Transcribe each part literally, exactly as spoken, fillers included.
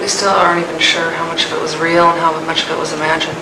We still aren't even sure how much of it was real and how much of it was imagined.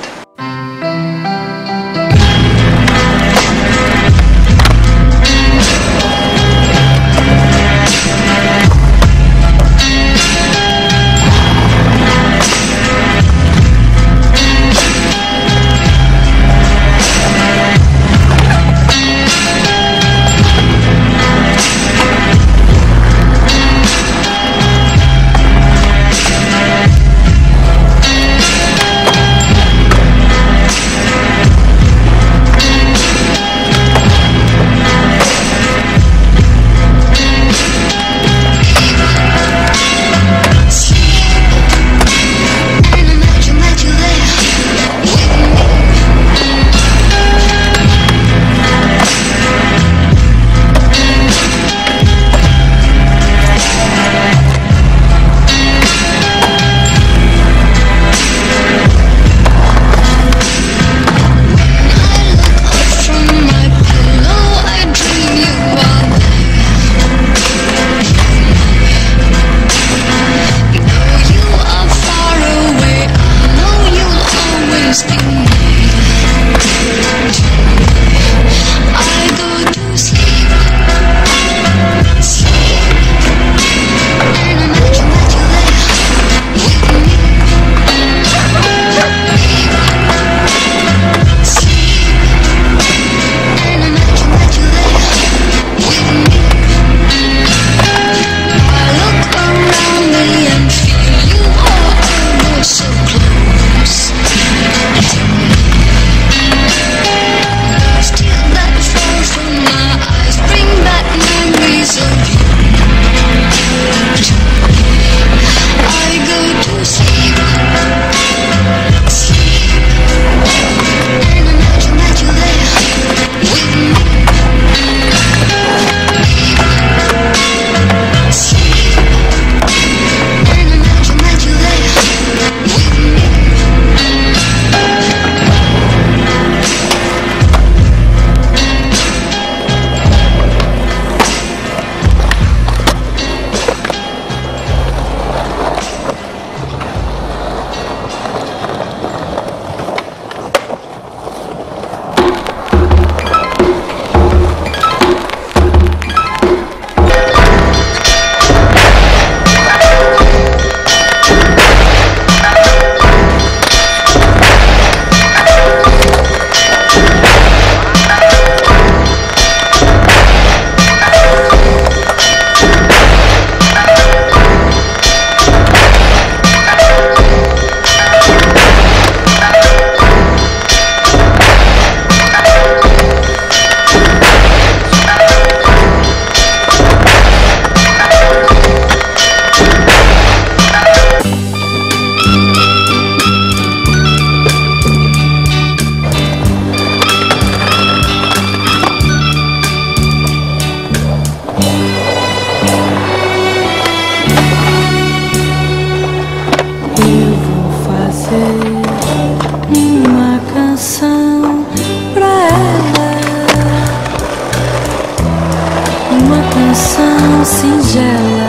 Singela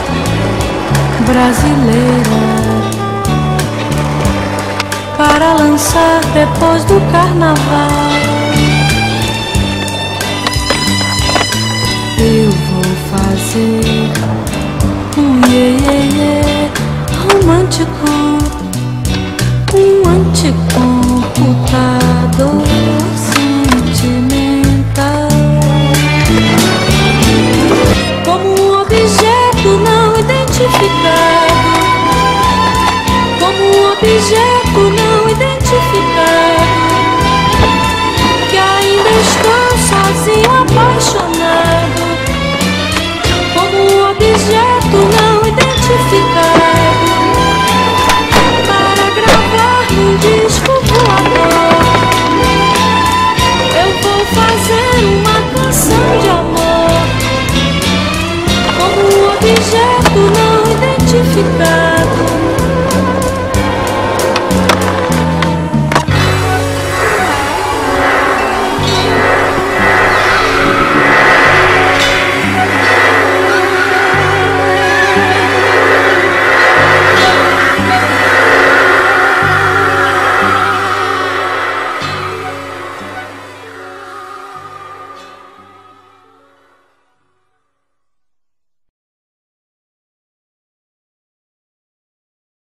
brasileira para lançar depois do carnaval. Eu vou fazer um iê, iê, iê romântico, um anticomputador sentimental. Como um objeto não identificado, que ainda estou sozinho apaixonado. Como um objeto não identificado, para gravar num disco voador, eu vou fazer uma canção de amor. Como um objeto não identificado,